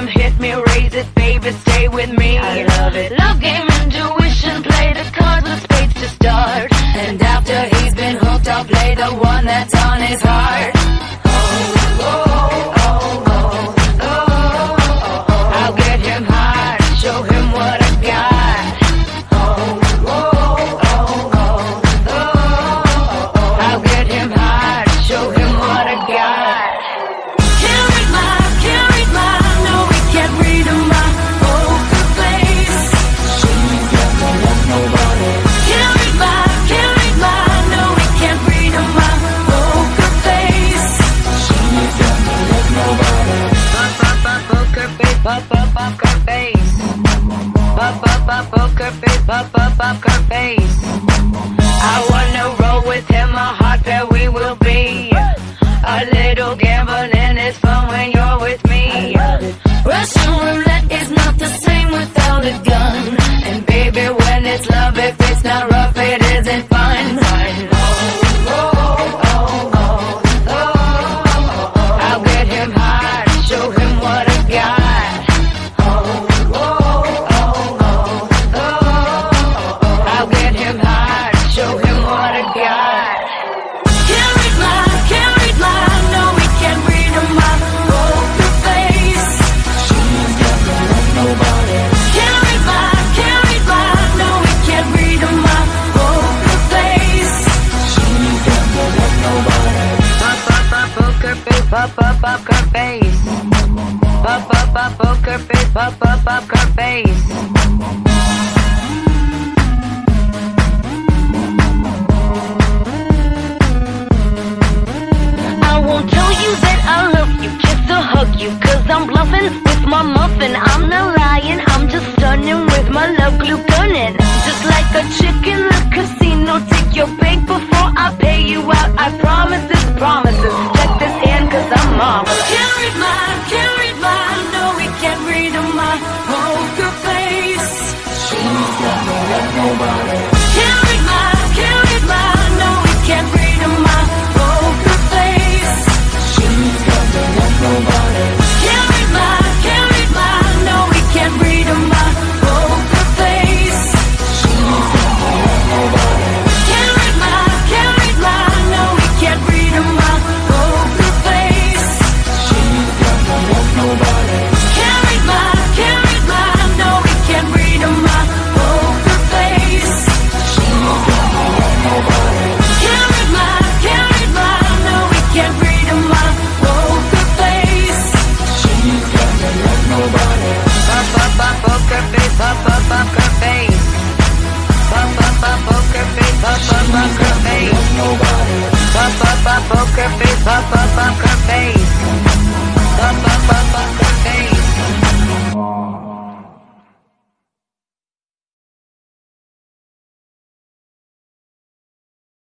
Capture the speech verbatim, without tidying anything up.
him, hit me, raise it, baby, stay with me. I love it. Love game, intuition, play the cards with spades to start. And after he's been hooked, I'll play the one that's on his heart. Oh, oh, oh, oh, oh, oh, oh. I'll get him high, show him what I got. Oh, oh, oh, oh, oh, oh. I'll get him high, show him what I got. Can't read my, can't read my, no, we can't read my poker face. She's not gonna love nobody. Can't read my, can't read my, no, we can't read my poker face. She's not gonna love nobody. Pop, pop, pop, poker face, pop, pop, poker face. Pop, pop, pop, poker face, pop, pop, poker face. I wanna roll with him, a hot pair we will be. A little gambling is fun when you're with me. Russian roulette is not the same without a gun. And baby, when it's love, if it's not rough, it isn't fun. Oh, oh, oh, oh, oh, oh. I'll get him high, show him what I got. Oh, oh, oh, oh, oh. I'll get him high, show him what I got. Can't read my, can't read my, no, we can't read my poker face. She's not gonna love nobody. Can't read my, can't read my, no, we can't read my poker face. She's not gonna love nobody. Pop, pop, pop, poker face, pop, pop, poker face. Pop, pop, pop, poker face, pop, pop, poker face. I won't tell you that I love you, just to hug you, cause I'm bluffing with my muffin. I'm not lying, I'm just stunning with my love glue gunning. Just like a chick in the casino, take your bank before I pay you out. I promise this, promises. Check this hand cause I'm marvelous. Can't read my, can't